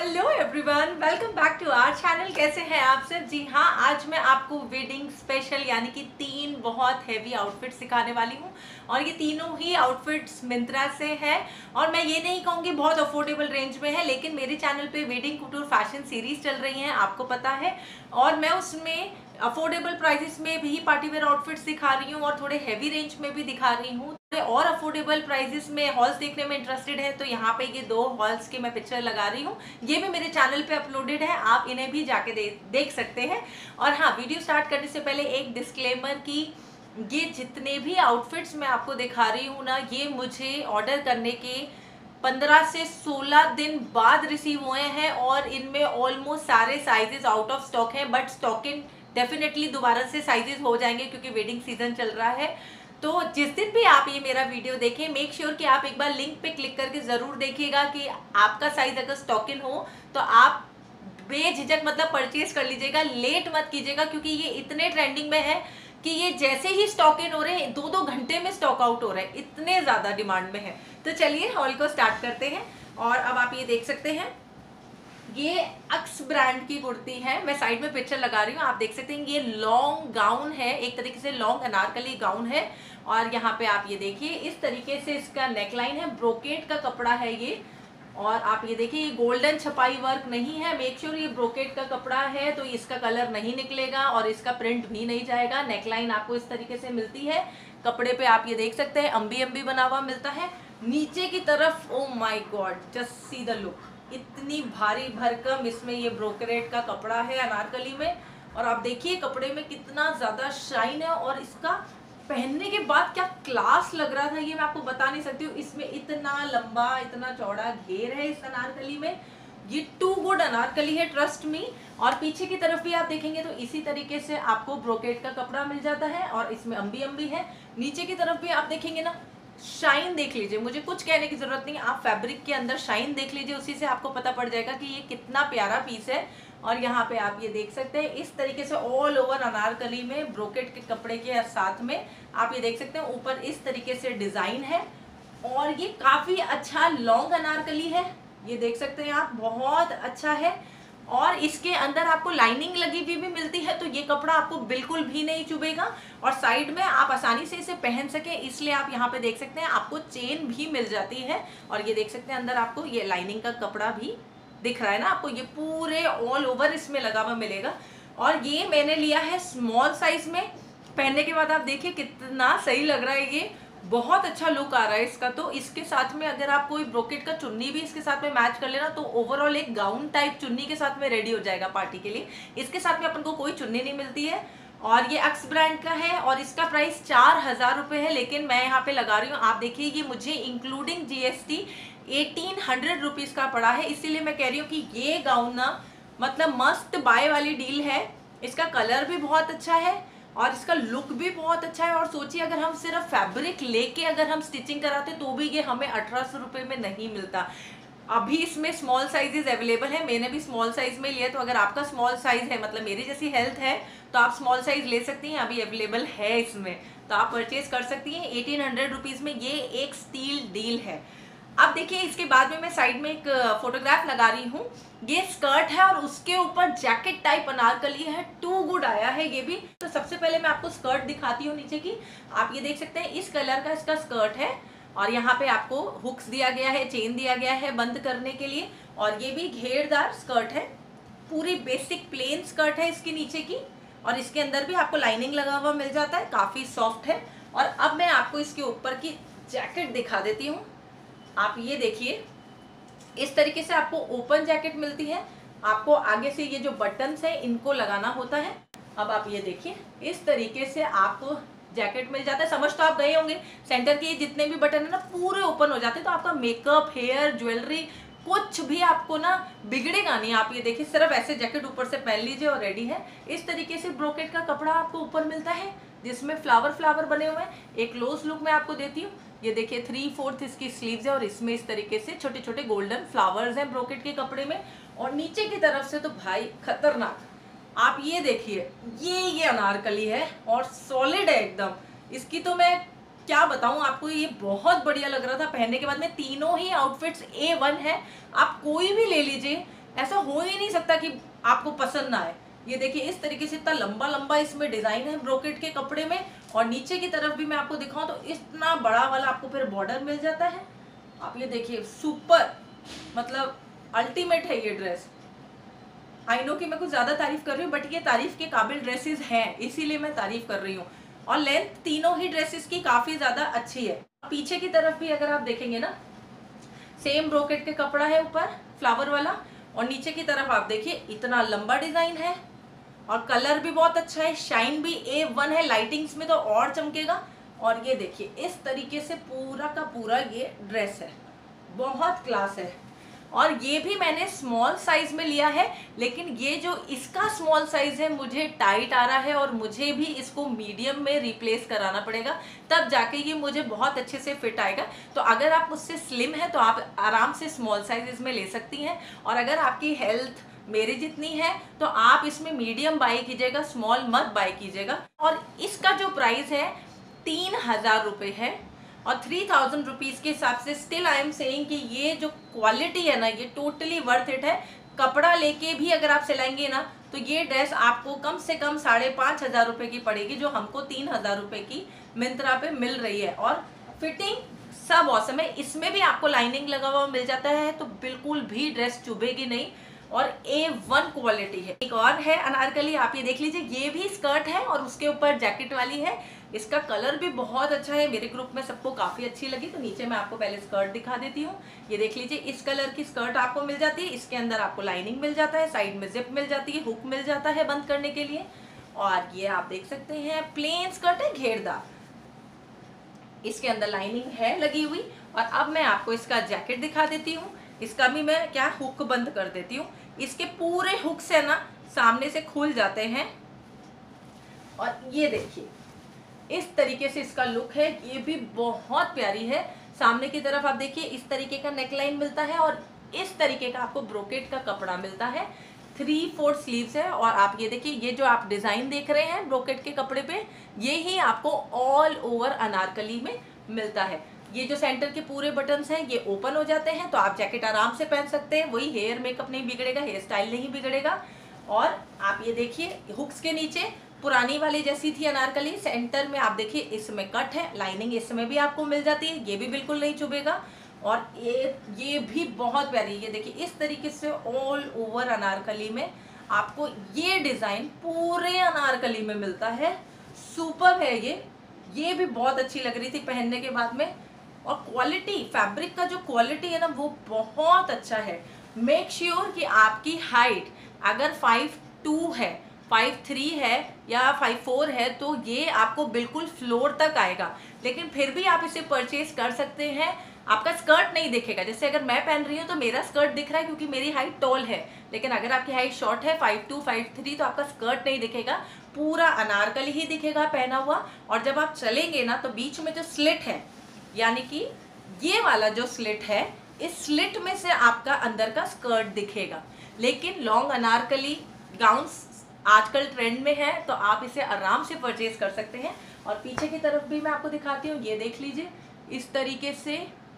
Hello everyone, welcome back to our channel. कैसे हैं आप सब? जी हाँ, आज मैं आपको वेडिंग स्पेशल यानी कि 3 बहुत हैवी आउटफिट्स सिखाने वाली हूँ और ये तीनों ही आउटफिट्स मिंत्रा से हैं। और मैं ये नहीं कहूँगी बहुत अफोर्डेबल रेंज में है, लेकिन मेरे चैनल पे वेडिंग कुटूर फैशन सीरीज चल रही हैं, आपको पता है, और मैं उसमें अफोर्डेबल प्राइसेस में भी पार्टीवेयर आउटफिट्स दिखा रही हूँ और थोड़े हैवी रेंज में भी दिखा रही हूँ। और अफोर्डेबल प्राइसेस में हॉल्स देखने में इंटरेस्टेड है तो यहाँ पे ये 2 हॉल्स की मैं पिक्चर लगा रही हूँ। ये भी मेरे चैनल पे अपलोडेड है, आप इन्हें भी जाके देख सकते हैं। और हाँ, वीडियो स्टार्ट करने से पहले एक डिस्क्लेमर कि ये जितने भी आउटफिट्स मैं आपको दिखा रही हूँ ना, ये मुझे ऑर्डर करने के 15 से 16 दिन बाद रिसीव हुए हैं और इनमें ऑलमोस्ट सारे साइजेस आउट ऑफ स्टॉक हैं, बट स्टॉक इन डेफिनेटली दोबारा से साइजेस हो जाएंगे क्योंकि वेडिंग सीजन चल रहा है। तो जिस दिन भी आप ये मेरा वीडियो देखें, मेक श्योर कि आप एक बार लिंक पे क्लिक करके ज़रूर देखिएगा कि आपका साइज अगर स्टॉक इन हो तो आप बेझिझक मतलब परचेज कर लीजिएगा, लेट मत कीजिएगा, क्योंकि ये इतने ट्रेंडिंग में है कि ये जैसे ही स्टॉक इन हो रहे हैं 2-2 घंटे में स्टॉक आउट हो रहे हैं, इतने ज़्यादा डिमांड में है। तो चलिए हॉल को स्टार्ट करते हैं। और अब आप ये देख सकते हैं, ये अक्स ब्रांड की कुर्ती है। मैं साइड में पिक्चर लगा रही हूँ, आप देख सकते हैं। ये लॉन्ग गाउन है, एक तरीके से लॉन्ग अनारकली गाउन है। और यहाँ पे आप ये देखिए, इस तरीके से इसका नेकलाइन है, ब्रोकेट का कपड़ा है ये। और आप ये देखिए, ये गोल्डन छपाई वर्क नहीं है, मेक श्योर ये ब्रोकेट का कपड़ा है तो इसका कलर नहीं निकलेगा और इसका प्रिंट भी नहीं जाएगा। नेकलाइन आपको इस तरीके से मिलती है। कपड़े पे आप ये देख सकते हैं अम्बी अम्बी बना हुआ मिलता है। नीचे की तरफ oh my god, just see the look, इतनी भारी भरकम इसमें ये ब्रोकेट का कपड़ा है अनारकली में। और आप देखिए कपड़े में कितना ज़्यादा शाइन है और इसका पहनने के बाद क्या क्लास लग रहा था, ये मैं आपको बता नहीं सकती हूँ। इसमें इतना लंबा इतना चौड़ा घेर है इस अनारकली में, ये टू गुड अनारकली है, ट्रस्ट मी। और पीछे की तरफ भी आप देखेंगे तो इसी तरीके से आपको ब्रोकेट का कपड़ा मिल जाता है और इसमें अम्बी अम्बी है। नीचे की तरफ भी आप देखेंगे ना, शाइन देख लीजिए, मुझे कुछ कहने की जरूरत नहीं, आप फैब्रिक के अंदर शाइन देख लीजिए, उसी से आपको पता पड़ जाएगा कि ये कितना प्यारा पीस है। और यहाँ पे आप ये देख सकते हैं, इस तरीके से ऑल ओवर अनारकली में ब्रोकेट के कपड़े के साथ में आप ये देख सकते हैं ऊपर इस तरीके से डिजाइन है। और ये काफी अच्छा लॉन्ग अनारकली है, ये देख सकते हैं आप, बहुत अच्छा है। और इसके अंदर आपको लाइनिंग लगी हुई भी मिलती है, तो ये कपड़ा आपको बिल्कुल भी नहीं चुभेगा और साइड में आप आसानी से इसे पहन सके, इसलिए आप यहाँ पे देख सकते हैं आपको चेन भी मिल जाती है। और ये देख सकते हैं अंदर आपको ये लाइनिंग का कपड़ा भी दिख रहा है ना आपको, ये पूरे ऑल ओवर इसमें लगा हुआ मिलेगा। और ये मैंने लिया है स्मॉल साइज में, पहनने के बाद आप देखिए कितना सही लग रहा है, ये बहुत अच्छा लुक आ रहा है इसका। तो इसके साथ में अगर आप कोई ब्रोकेट का चुन्नी भी इसके साथ में मैच कर लेना तो ओवरऑल एक गाउन टाइप चुन्नी के साथ में रेडी हो जाएगा पार्टी के लिए। इसके साथ में अपन को कोई चुन्नी नहीं मिलती है। और ये अक्स ब्रांड का है और इसका प्राइस 4000 रुपये है, लेकिन मैं यहाँ पे लगा रही हूँ, आप देखिए ये मुझे इंक्लूडिंग GST 1800 रुपीज़ का पड़ा है। इसीलिए मैं कह रही हूँ कि ये गाउन ना मतलब मस्त बाय वाली डील है। इसका कलर भी बहुत अच्छा है और इसका लुक भी बहुत अच्छा है। और सोचिए अगर हम सिर्फ फैब्रिक लेके अगर हम स्टिचिंग कराते तो भी ये हमें 1800 रुपये में नहीं मिलता। अभी इसमें स्मॉल साइजेस अवेलेबल है, मैंने भी स्मॉल साइज में लिया, तो अगर आपका स्मॉल साइज है, मतलब मेरी जैसी हेल्थ है, तो आप स्मॉल साइज ले सकती हैं, अभी अवेलेबल है इसमें, तो आप परचेज कर सकती हैं 1800 रुपीज़ में। ये एक स्टील डील है। अब देखिए इसके बाद में मैं साइड में एक फोटोग्राफ लगा रही हूँ, ये स्कर्ट है और उसके ऊपर जैकेट टाइप अनारकली है, टू गुड आया है ये भी। तो सबसे पहले मैं आपको स्कर्ट दिखाती हूँ नीचे की। आप ये देख सकते हैं इस कलर का इसका स्कर्ट है और यहाँ पे आपको हुक्स दिया गया है, चेन दिया गया है बंद करने के लिए। और ये भी घेरदार स्कर्ट है, पूरी बेसिक प्लेन स्कर्ट है इसकी नीचे की, और इसके अंदर भी आपको लाइनिंग लगा हुआ मिल जाता है, काफी सॉफ्ट है। और अब मैं आपको इसके ऊपर की जैकेट दिखा देती हूँ। आप ये देखिए, इस तरीके से आपको ओपन जैकेट मिलती है, आपको आगे से ये जो बटन्स है इनको लगाना होता है। अब आप ये देखिए, इस तरीके से आपको जैकेट मिल जाता है। समझ तो आप गए होंगे, सेंटर के जितने भी बटन है ना पूरे ओपन हो जाते हैं, तो आपका मेकअप, हेयर, ज्वेलरी कुछ भी आपको ना बिगड़ेगा नहीं। आप ये देखिए, सिर्फ ऐसे जैकेट ऊपर से पहन लीजिए और रेडी है। इस तरीके से ब्रोकेट का कपड़ा आपको ऊपर मिलता है जिसमें फ्लावर फ्लावर बने हुए हैं। एक क्लोज लुक मैं आपको देती हूँ, ये देखिए 3/4 इसकी स्लीव्स है और इसमें इस तरीके से छोटे छोटे गोल्डन फ्लावर्स हैं ब्रोकेट के कपड़े में। और नीचे की तरफ से तो भाई खतरनाक, आप ये देखिए, ये अनारकली है और सॉलिड है एकदम। इसकी तो मैं क्या बताऊं आपको, ये बहुत बढ़िया लग रहा था पहनने के बाद में। तीनों ही आउटफिट्स A1 है, आप कोई भी ले लीजिए, ऐसा हो ही नहीं सकता कि आपको पसंद ना आए। ये देखिए इस तरीके से इतना लंबा लंबा इसमें डिजाइन है ब्रोकेट के कपड़े में, और नीचे की तरफ भी मैं आपको दिखाऊं तो इतना बड़ा वाला आपको फिर बॉर्डर मिल जाता है। आप ये देखिए सुपर, मतलब अल्टीमेट है ये ड्रेस। आई नो कि मैं कुछ ज्यादा तारीफ कर रही हूँ, बट ये तारीफ के काबिल ड्रेसेस हैं, इसीलिए मैं तारीफ कर रही हूँ। और लेंथ तीनों ही ड्रेसेस की काफी ज्यादा अच्छी है। पीछे की तरफ भी अगर आप देखेंगे ना, सेम ब्रोकेट के कपड़ा है ऊपर फ्लावर वाला, और नीचे की तरफ आप देखिए इतना लंबा डिजाइन है, और कलर भी बहुत अच्छा है, शाइन भी A1 है, लाइटिंग्स में तो और चमकेगा। और ये देखिए इस तरीके से पूरा का पूरा ये ड्रेस है, बहुत क्लास है। और ये भी मैंने स्मॉल साइज में लिया है, लेकिन ये जो इसका स्मॉल साइज है मुझे टाइट आ रहा है, और मुझे भी इसको मीडियम में रिप्लेस कराना पड़ेगा, तब जाके ये मुझे बहुत अच्छे से फिट आएगा। तो अगर आप मुझसे स्लिम है तो आप आराम से स्मॉल साइजेस में ले सकती हैं, और अगर आपकी हेल्थ मेरी जितनी है तो आप इसमें मीडियम बाई कीजिएगा, स्मॉल मत बाई कीजिएगा। और इसका जो प्राइस है 3000 रुपये है, और 3000 रुपीज़ के हिसाब से स्टिल आई एम सेइंग कि ये जो क्वालिटी है ना, ये टोटली वर्थ इट है। कपड़ा लेके भी अगर आप सिलाएंगे ना तो ये ड्रेस आपको कम से कम 5500 रुपये की पड़ेगी, जो हमको 3000 रुपये की मिंत्रा पे मिल रही है। और फिटिंग सब औसम है, इसमें भी आपको लाइनिंग लगा हुआ मिल जाता है, तो बिल्कुल भी ड्रेस चुभेगी नहीं, और A1 क्वालिटी है। एक और है अनारकली, आप ये देख लीजिए, ये भी स्कर्ट है और उसके ऊपर जैकेट वाली है। इसका कलर भी बहुत अच्छा है, मेरे ग्रुप में सबको काफी अच्छी लगी। तो नीचे मैं आपको पहले स्कर्ट दिखा देती हूँ। ये देख लीजिए इस कलर की स्कर्ट आपको मिल जाती है, इसके अंदर आपको लाइनिंग मिल जाता है, साइड में जिप मिल जाती है, हुक मिल जाता है बंद करने के लिए। और ये आप देख सकते हैं प्लेन स्कर्ट है, घेरदार, इसके अंदर लाइनिंग है लगी हुई। और अब मैं आपको इसका जैकेट दिखा देती हूँ। इसका भी मैं क्या हुक बंद कर देती हूँ, इसके पूरे हुक से ना सामने से खुल जाते हैं। और ये देखिए इस तरीके से इसका लुक है, ये भी बहुत प्यारी है। सामने की तरफ आप देखिए इस तरीके का नेकलाइन मिलता है, और इस तरीके का आपको ब्रोकेट का कपड़ा मिलता है। 3/4 स्लीव्स है, और आप ये देखिए ये जो आप डिजाइन देख रहे हैं ब्रोकेट के कपड़े पे, ये ही आपको ऑल ओवर अनारकली में मिलता है। ये जो सेंटर के पूरे बटन्स हैं ये ओपन हो जाते हैं, तो आप जैकेट आराम से पहन सकते हैं। वही हेयर मेकअप नहीं बिगड़ेगा, हेयर स्टाइल नहीं बिगड़ेगा। और आप ये देखिए हुक्स के नीचे पुरानी वाली जैसी थी अनारकली, सेंटर में आप देखिए इसमें कट है, लाइनिंग इसमें भी आपको मिल जाती है, ये भी बिल्कुल नहीं चुभेगा। और ये भी बहुत प्यारी, ये देखिए इस तरीके से ऑल ओवर अनारकली में आपको ये डिजाइन पूरे अनारकली में मिलता है। सुपर है ये भी बहुत अच्छी लग रही थी पहनने के बाद में। और क्वालिटी, फैब्रिक का जो क्वालिटी है ना वो बहुत अच्छा है। मेक श्योर कि आपकी हाइट अगर 5'2" है, 5'3" है या 5'4" है तो ये आपको बिल्कुल फ्लोर तक आएगा। लेकिन फिर भी आप इसे परचेज कर सकते हैं, आपका स्कर्ट नहीं दिखेगा। जैसे अगर मैं पहन रही हूँ तो मेरा स्कर्ट दिख रहा है क्योंकि मेरी हाइट टॉल है, लेकिन अगर आपकी हाइट शॉर्ट है 5'2", 5'3" तो आपका स्कर्ट नहीं दिखेगा, पूरा अनारकली ही दिखेगा पहना हुआ। और जब आप चलेंगे ना तो बीच में जो स्लिट है, यानी कि ये वाला जो स्लिट है, इस स्लिट में से आपका अंदर का स्कर्ट दिखेगा। लेकिन लॉन्ग अनारकली गाउन्स आजकल ट्रेंड में है, तो आप इसे आराम से परचेज कर सकते हैं। और पीछे की तरफ भी मैं आपको दिखाती हूँ, ये देख लीजिए इस तरीके से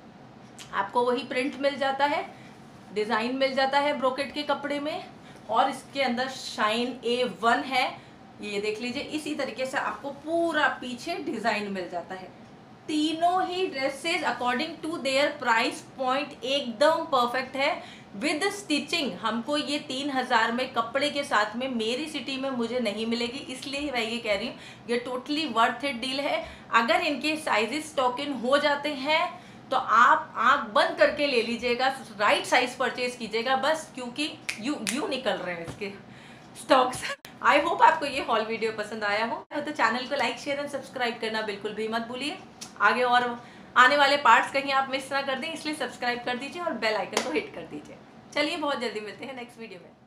आपको वही प्रिंट मिल जाता है, डिजाइन मिल जाता है ब्रोकेट के कपड़े में, और इसके अंदर शाइन A1 है। ये देख लीजिए इसी तरीके से आपको पूरा पीछे डिजाइन मिल जाता है। तीनों ही dresses according to their price point एकदम परफेक्ट है। विद स्टिचिंग हमको ये 3000 में कपड़े के साथ में मेरी सिटी में मुझे नहीं मिलेगी, इसलिए मैं ये कह रही हूँ ये टोटली वर्थ इट डील है। अगर इनके साइजेस स्टॉक इन हो जाते हैं तो आप आंख बंद करके ले लीजिएगा, राइट साइज परचेज कीजिएगा बस, क्योंकि यू निकल रहे हैं इसके स्टॉक्स। आई होप आपको ये हॉल वीडियो पसंद आया हो, तो चैनल को लाइक शेयर एंड सब्सक्राइब करना बिल्कुल भी मत भूलिए। आगे और आने वाले पार्ट्स कहीं आप मिस ना कर दें, इसलिए सब्सक्राइब कर दीजिए और बेल आइकन को हिट कर दीजिए। चलिए बहुत जल्दी मिलते हैं नेक्स्ट वीडियो में।